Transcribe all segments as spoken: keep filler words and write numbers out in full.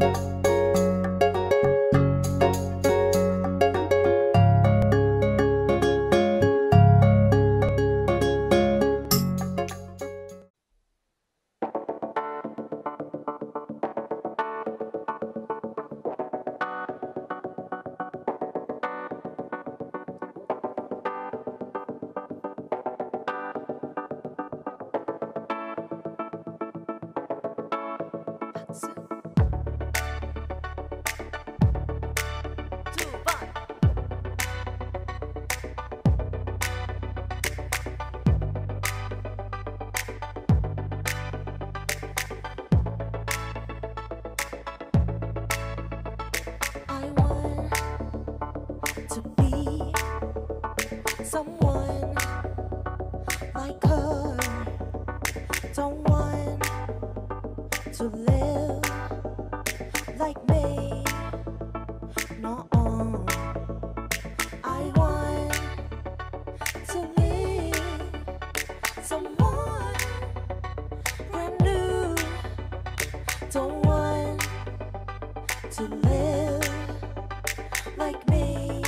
Someone like her, don't want to live like me. No, I want to meet someone brand new. Don't want to live like me.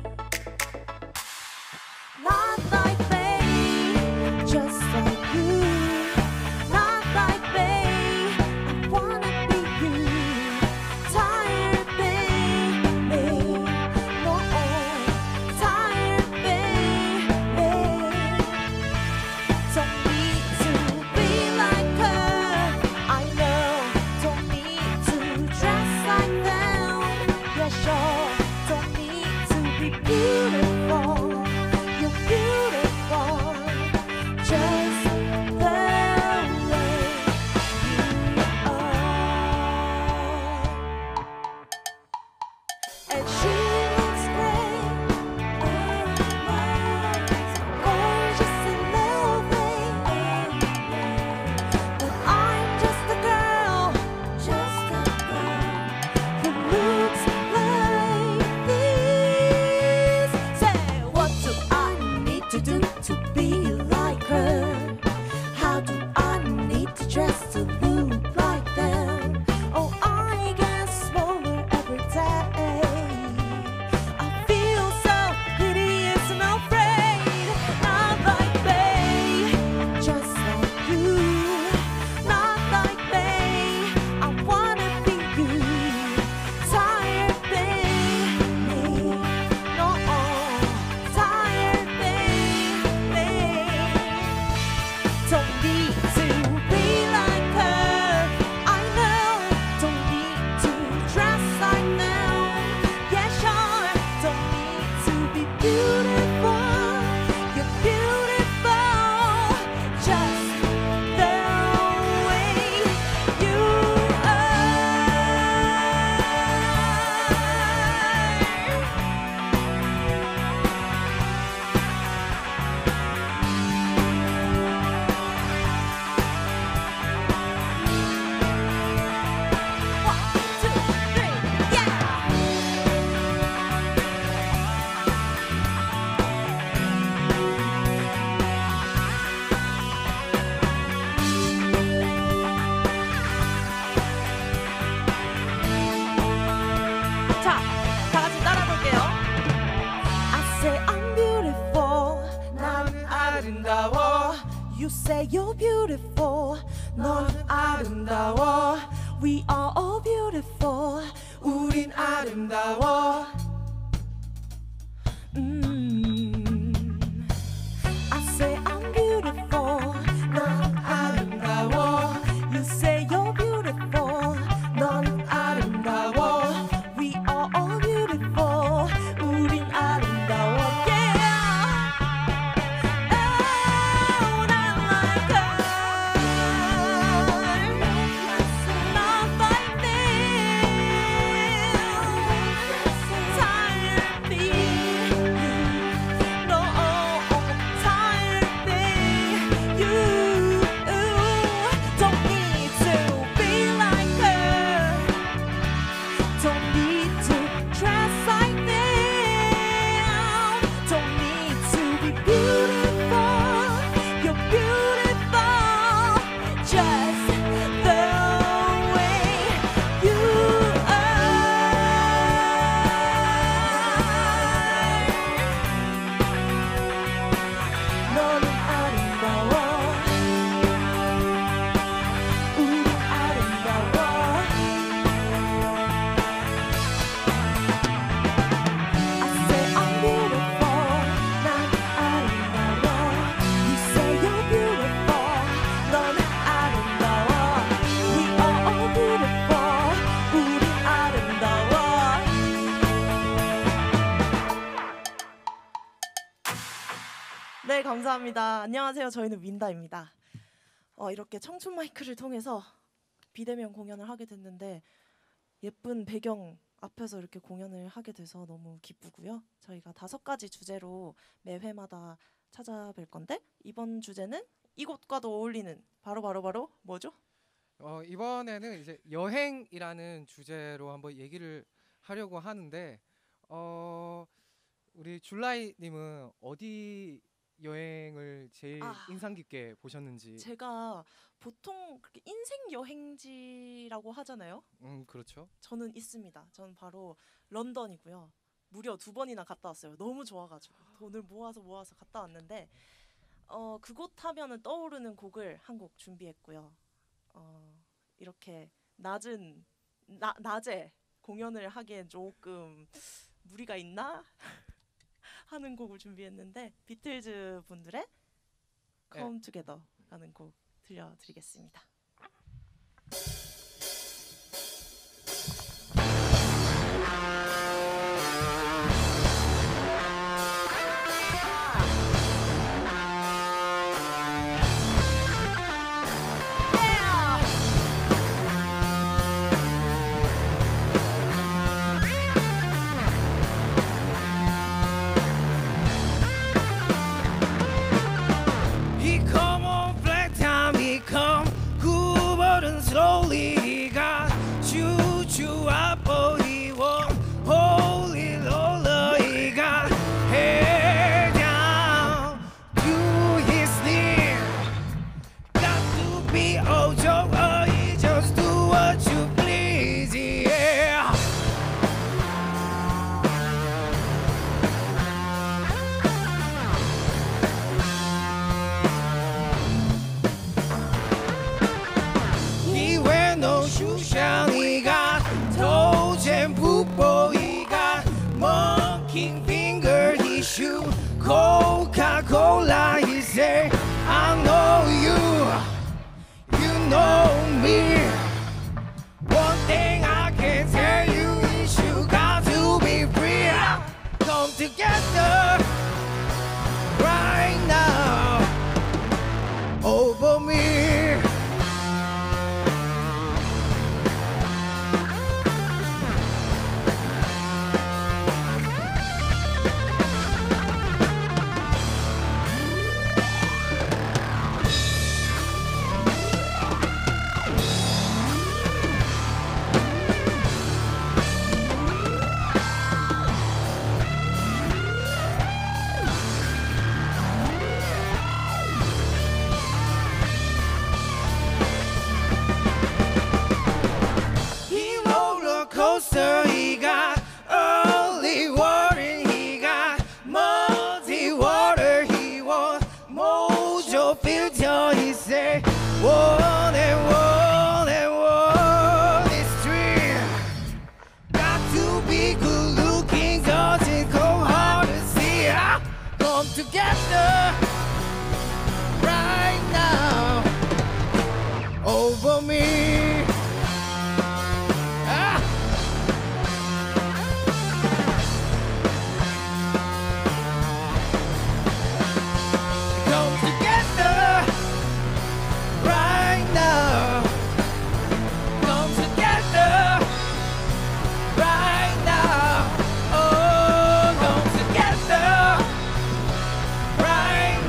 Not like me, just like you. Not like me, I wanna be you. Tired baby, no, tired baby. Don't need to be like her, I know. Don't need to dress like them, yeah sure. Don't need to be beautiful. Beautiful, just the way you are. And she looks great, oh, gorgeous and lovely. But I'm just a girl, just a girl who looks like this. Say, what do I to do to be like her? How do I need to dress to look like them? Oh, I get smaller every day. I feel so hideous and afraid. Not like me, just like you. Not like me, I wanna be you. Tired baby, no, tired baby. Don't need to be like her, I know. Don't need to dress like them, yeah sure. Don't need to be beautiful, you're beautiful, just the way you 자, 다 같이 따라 볼게요. I say I'm beautiful, 난 아름다워. You say you're beautiful, 넌 아름다워. We are all beautiful, 우린 아름다워. 음. I say I'm beautiful, 난 아름다워. You say you're beautiful, 넌 아름다워. We are all beautiful, 우린 아름다워. Yeah. Oh, not like her, not like me. 감사합니다. 안녕하세요. 저희는 윈다입니다. 어, 이렇게 청춘 마이크를 통해서 비대면 공연을 하게 됐는데 예쁜 배경 앞에서 이렇게 공연을 하게 돼서 너무 기쁘고요. 저희가 다섯 가지 주제로 매 회마다 찾아뵐 건데 이번 주제는 이곳과도 어울리는 바로 바로 바로 뭐죠? 어, 이번에는 이제 여행이라는 주제로 한번 얘기를 하려고 하는데 어, 우리 줄라이님은 어디 여행을 제일 아, 인상 깊게 보셨는지? 제가 보통 그렇게 인생 여행지라고 하잖아요. 음, 그렇죠. 저는 있습니다. 저는 바로 런던이고요. 무려 두 번이나 갔다 왔어요. 너무 좋아가지고 돈을 모아서 모아서 갔다 왔는데 어, 그곳 하면은 떠오르는 곡을 한 곡 준비했고요. 어, 이렇게 낮은 나, 낮에 공연을 하기엔 조금 무리가 있나 하는 곡을 준비했는데 비틀즈 분들의 Come Together라는 곡 들려드리겠습니다. He come on black time, he come 구버른 slowly he got choo choo apple he won holy roller he got head down to his knee got to be old Joe he just do what you please yeah He wear no shoe shine, he got toes and poopo, he got monkey finger, he shoot Coca-Cola, he say, I know you, you know me. One thing I can tell you is you got to be free. Come together right now over me. He roller coaster, he got early warning, he got muddy water, he want mojo filter, he say, one and one and one is three. Got to be good looking, cause it's go hard to see. Ah, come together right now over me. Ah. Come together right now. Come together right now. Oh, come together right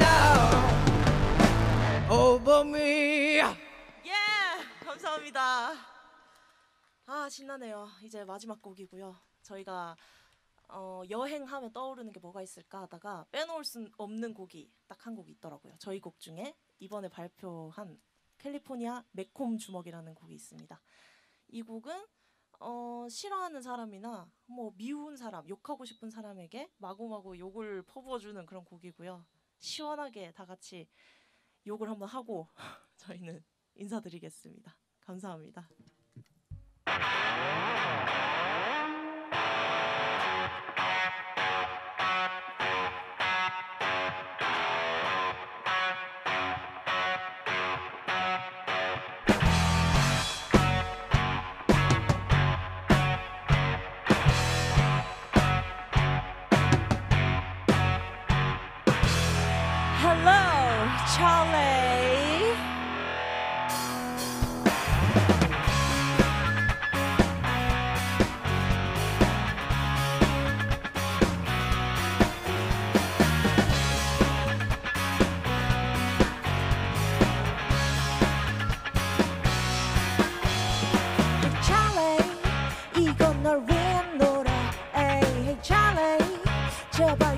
now over me. 예! 감사합니다. 아, 신나네요. 이제 마지막 곡이고요. 저희가 어, 여행하면 떠오르는 게 뭐가 있을까 하다가 빼놓을 수 없는 곡이 딱 한 곡이 있더라고요. 저희 곡 중에 이번에 발표한 캘리포니아 매콤 주먹이라는 곡이 있습니다. 이 곡은 어, 싫어하는 사람이나 뭐 미운 사람, 욕하고 싶은 사람에게 마구마구 욕을 퍼부어주는 그런 곡이고요. 시원하게 다 같이 욕을 한번 하고 저희는 인사드리겠습니다. 감사합니다.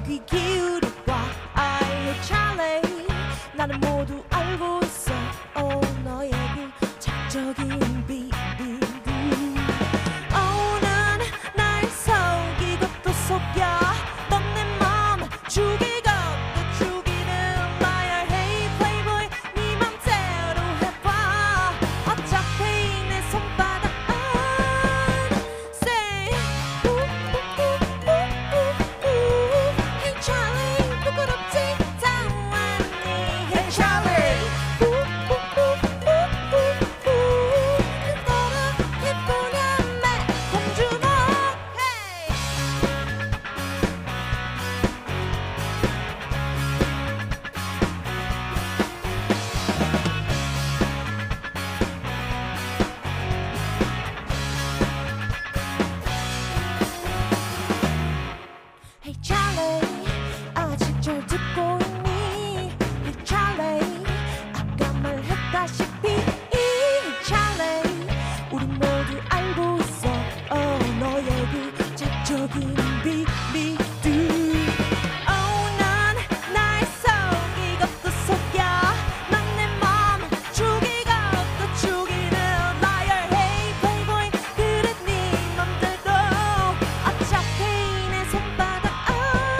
귀 기울여봐. Hey Charlie, 나는 모두 알고 있어. Oh 너의 그 작적인 비밀들. 오는 날 속이고 또 속여. 넌 내 맘 죽이고 또 죽이는 liar. Hey playboy, 네 맘대로 해봐. 어차피 내 손바닥 안 say ooh, ooh, ooh, ooh, ooh. Hey Charlie, 부끄럽지 당황하니. Hey Charlie, ooh, ooh, ooh, ooh, ooh, ooh. 그토록 예쁘냐 내 공주너. Hey. Hey Charlie, 아직 잘 듣고 있니? Hey Charlie, 아까 말했다시피 Hey Charlie, 우리 모두 알고 있어. Oh 너의 그 작적인 비밀들. Oh 난 날 속이고 또 속여. 넌 내 맘 죽이고 또 죽이는 liar. Hey playboy, 그래 네 맘대로. 어차피 내 손바닥 안.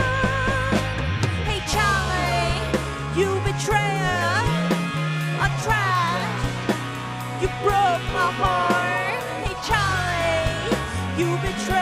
Hey Charlie, you betrayer. I tried, you broke my heart. Hey Charlie, you betrayer.